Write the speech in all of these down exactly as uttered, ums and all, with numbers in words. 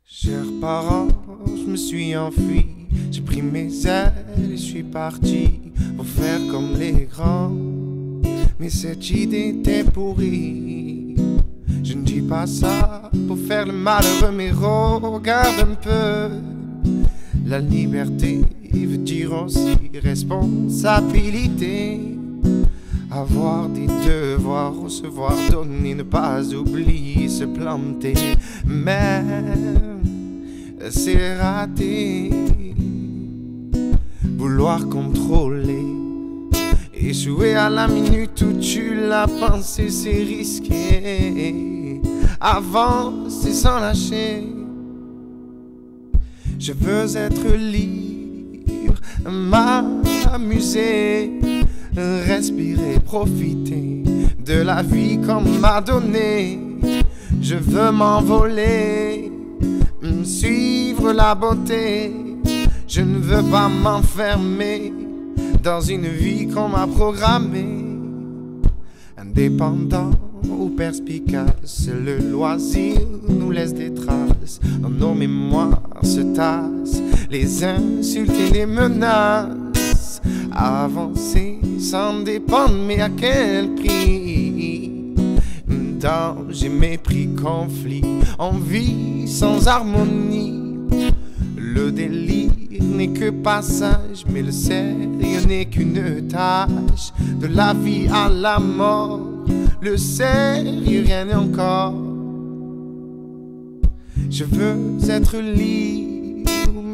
Chers parents, je me suis enfui, j'ai pris mes ailes et je suis parti pour faire comme les grands. Mais cette idée était pourrie. Je ne dis pas ça pour faire le malheureux, mais regarde un peu. La liberté veut dire aussi responsabilité. Avoir des devoirs, recevoir, donner, ne pas oublier, se planter. Mais c'est raté. Vouloir contrôler, échouer à la minute où tu l'as pensé, c'est risqué. Avancer sans lâcher. Je veux être libre, m'amuser, respirer, profiter de la vie qu'on m'a donnée. Je veux m'envoler, suivre la beauté. Je ne veux pas m'enfermer dans une vie qu'on m'a programmée. Indépendant ou perspicace, le loisir nous laisse des traces. Dans nos mémoires se tassent les insultes et les menaces. Avancer sans dépendre, mais à quel prix? Danger, mépris, conflit, envie sans harmonie. Le délire n'est que passage, mais le sérieux n'est qu'une tâche. De la vie à la mort, le sérieux rien n'est encore. Je veux être libre,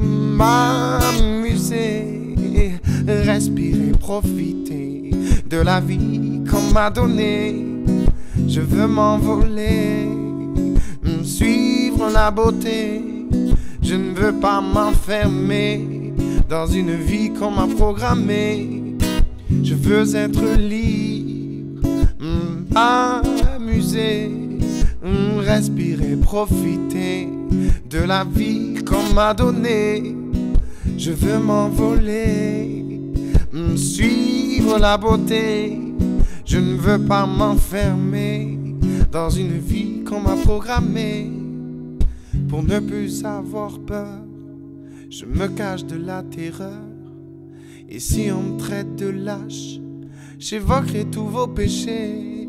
m'amuser, respirer, profiter de la vie qu'on m'a donnée. Je veux m'envoler, suivre la beauté. Je ne veux pas m'enfermer dans une vie qu'on m'a programmée. Je veux être libre, m'amuser, respirer, profiter de la vie qu'on m'a donnée. Je veux m'envoler, suivre la beauté. Je ne veux pas m'enfermer dans une vie qu'on m'a programmée. Pour ne plus avoir peur, je me cache de la terreur. Et si on me traite de lâche, j'évoquerai tous vos péchés.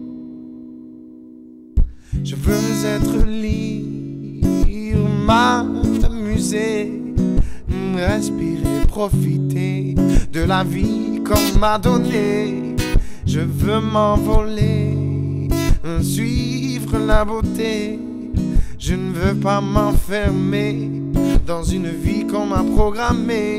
Je veux être libre, m'amuser, respirer, profiter de la vie qu'on m'a donnée. Je veux m'envoler, suivre la beauté. Je ne veux pas m'enfermer dans une vie qu'on m'a programmée.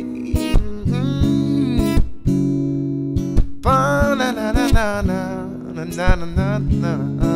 Pa la la la la la la la la la.